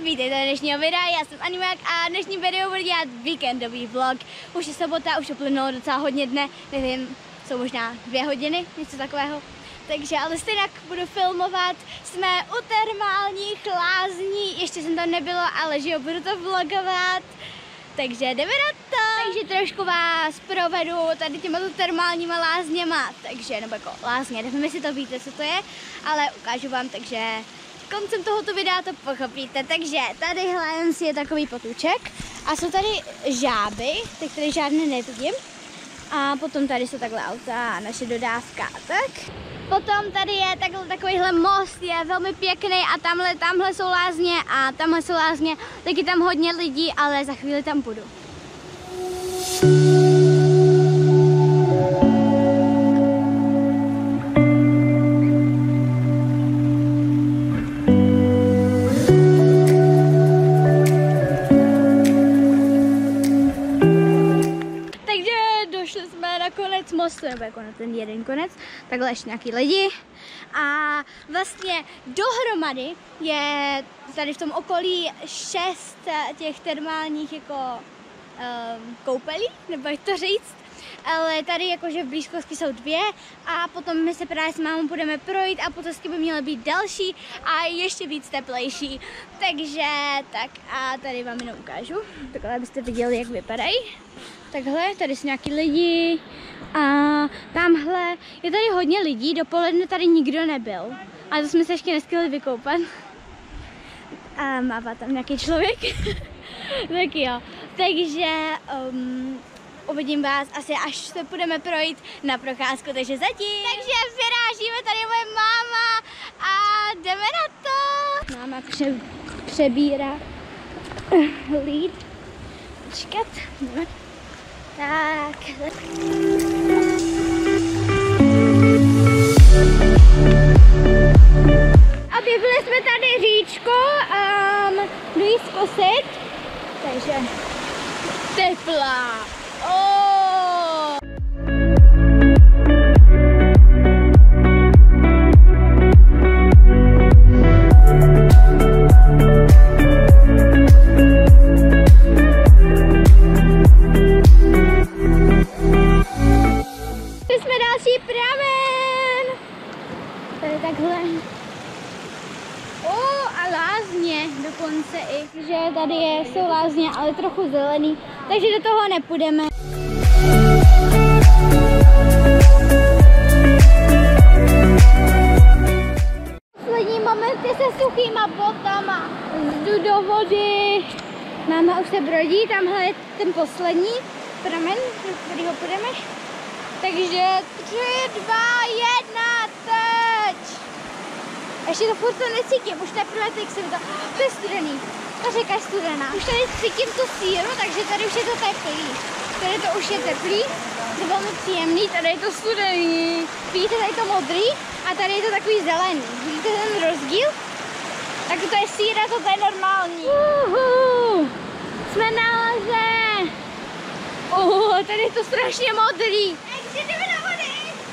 vítejte do dnešního videa, já jsem Animák a dnešní video bude dělat víkendový vlog. Už je sobota, už uplynulo docela hodně dne, nevím, jsou možná 2 hodiny, něco takového. Takže ale stejně budu filmovat, jsme u termálních lázní, ještě jsem tam nebyla, ale že jo, budu to vlogovat. Takže jdeme na to. Takže trošku vás provedu tady těmato termálníma lázněma, takže nebo jako lázně, nevím, jestli to víte, co to je, ale ukážu vám, takže koncem tohoto videa to pochopíte. Takže tadyhle je takový potůček a jsou tady žáby, teď tady žádné nevidím. A potom tady jsou takhle auta a naše dodávka, tak. Potom tady je takovýhle most, je velmi pěkný a tamhle jsou lázně a tamhle jsou lázně, taky tam hodně lidí, ale za chvíli tam půjdu. Konec mostu, nebo jako na ten jeden konec, takhle ještě nějaký lidi a vlastně dohromady je tady v tom okolí 6 těch termálních jako koupelí, nebo jak to říct, ale tady jakože v blízkosti jsou 2 a potom my se právě s mámou budeme projít a potom by měly být další a ještě víc teplejší, takže tak a tady vám jenom ukážu, takhle abyste viděli, jak vypadají. Takhle, tady jsou nějaký lidi a tamhle je tady hodně lidí, dopoledne tady nikdo nebyl, ale to jsme se ještě nestihli vykoupat. A mává tam nějaký člověk, tak jo, takže uvidím vás asi, až se budeme projít na procházku, takže zatím. Takže vyrážíme, tady je moje máma a jdeme na to. Máma přebírá lid. Počkat, jdeme. Tak. Objevili jsme tady říčku, jdu jí zkusit, takže teplá. Dokonce i, že tady jsou lázně, ale trochu zelený, takže do toho nepůjdeme. Poslední momenty se suchýma botama. Jdu do vody. Máma už se brodí, tamhle je ten poslední pramen, do kterého půjdeme. Takže 3, 2, 1, teď! Ještě to furt to necítím, už teprve teď jsem to je studený, ta řeka je studená. Už tady cítím tu síru, takže tady už je to teplý. Tady to už je teplý, to je velmi příjemný, tady je to studený. Vidíte, tady je to modrý a tady je to takový zelený. Vidíte ten rozdíl? Tak to je síra, to je normální. Jsme na lože. Tady je to strašně modrý. Takže jdeme na vody.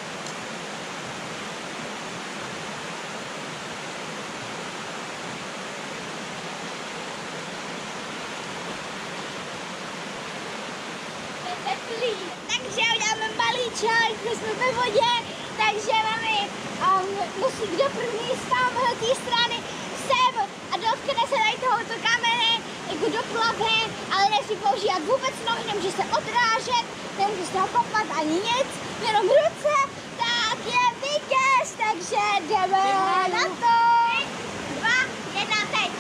Takže uděláme malý čaj, my jsme ve vodě, takže mami musí kdo první z té strany sem a dotkne se tady tohoto kamene, jako doplave, ale nesmí používat vůbec nohy, nemůže se odrážet, nemůže se kopat ani nic, jenom ruce, tak je vítěz, takže jdeme na to. 2, 1, teď.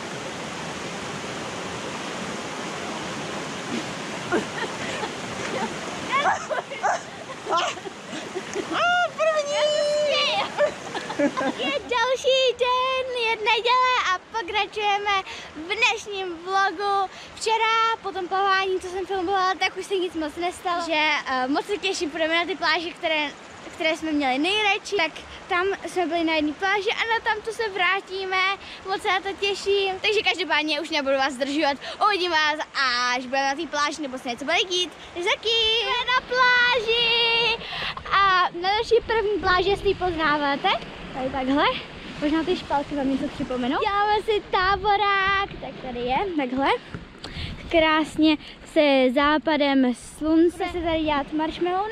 Je další den, je neděle a pokračujeme v dnešním vlogu. Včera po tom plavání, co jsem filmovala, tak už se nic moc nestalo. Že moc se těším, půjdeme na ty pláže, které jsme měli nejradši. Tak tam jsme byli na jedné pláži a na tamto se vrátíme. Moc se na to těším. Takže každopádně už nebudu vás zdržovat. Uvidím vás, až budeme na té pláži, nebo se něco bude dít. Takže jsme na pláži. A na naší první pláži, jestli ji poznáváte, tady takhle. Možná ty špalky vám něco připomenou. Děláme si táborák, tak tady je, takhle. Krásně se západem slunce se tady dělat marshmallowny.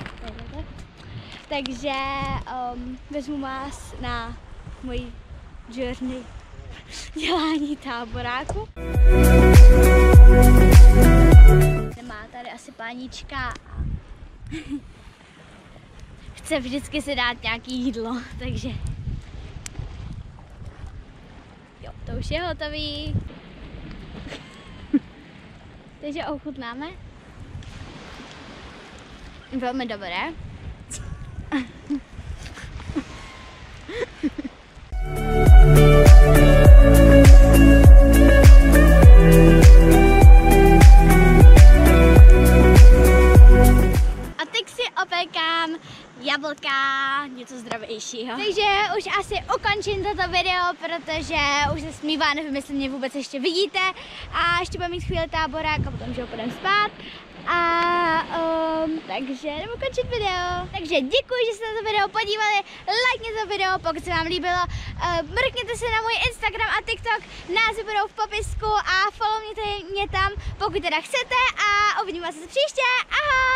Takže vezmu vás na můj journey dělání táboráku. Nemá tady asi pánička. Chce vždycky si dát nějaký jídlo, takže jo, to už je hotový. Takže ochutnáme. Velmi dobré. A teď si opékám jablka, něco zdravějšího. Takže už asi ukončím toto video, protože už se smívá, nevím, jestli mě vůbec ještě vidíte. A ještě budeme mít chvíli táborák a potom, že ho půjdeme spát. Takže jdeme ukončit video. Takže děkuji, že jste na to video podívali. Lajkněte to video, pokud se vám líbilo. Mrkněte se na můj Instagram a TikTok. Názvy budou v popisku a followněte mě tam, pokud teda chcete. A uvidíme se příště. Ahoj!